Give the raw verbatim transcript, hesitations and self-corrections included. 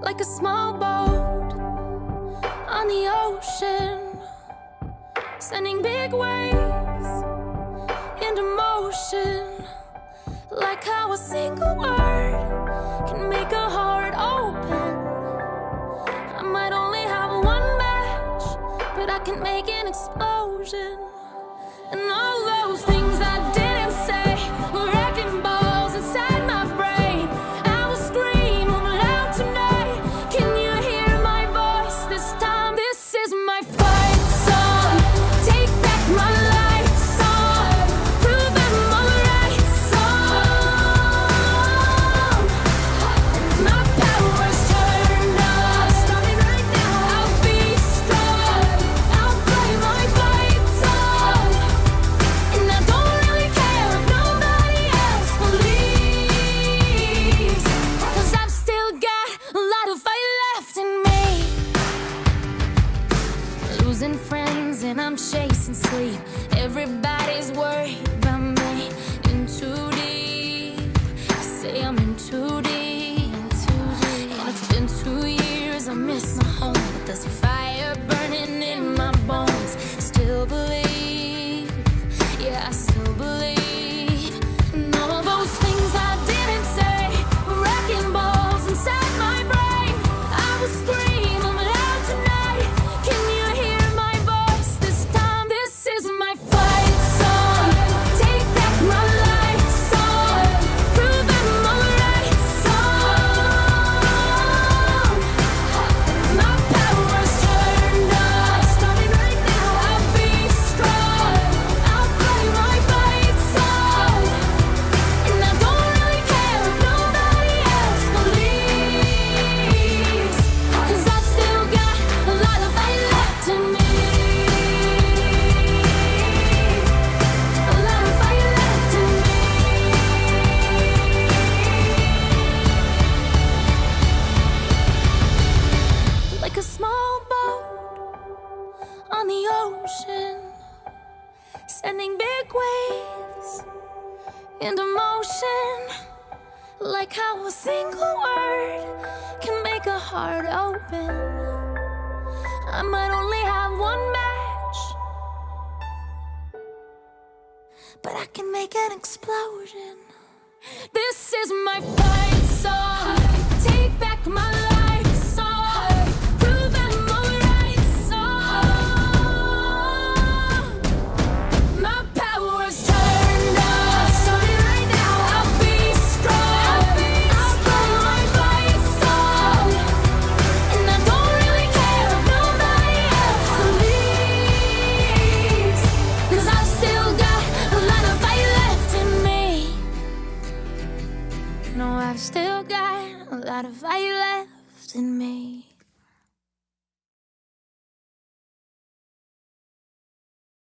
like a small boat on the ocean, sending big waves into motion. Like how a single word can make a heart open. I might only have one match, but I can make an explosion. And all those things I didn't say were wrecking balls inside my brain. I will scream loud tonight. Can you hear my voice this time? This is my fight song. Take back my life song. Prove I'm alright song. My power's turned on. Starting right now. I'll be strong. I'll play my fight song. And I don't really care if nobody else believes, 'cause I've still got a lot of fight left in me. Losing friends and I'm chasing sleep. Everybody's worried about me. In too deep. I say I'm in too deep. And it's been two years, I miss my home, but there's a fire burning in my bones. Still believe, yeah, I still believe. And all those things I didn't say were wrecking balls inside my brain. I will scream loud tonight. Can you hear my voice this time? This is my fight song. Take back my life song. Prove I'm alright song. My power's turned on. Starting right now. I'll be strong. I'll play my fight song. And I don't really care if nobody else believes, 'cause I've still got a lot of fight left in me. A lot of fight left in me. Like a small boat on the ocean, sending big waves into motion. Like how a single word can make a heart open. I might only have one match, but I can make an explosion. This is my fight song. Take back my life song. Prove I'm alright song. My power's turned on. Starting right now. I'll be strong. I'll play my fight song. And I don't really care if nobody else believes, 'cause I've still got a lot of fight left in me. No, I've still got a lot of fight left in me.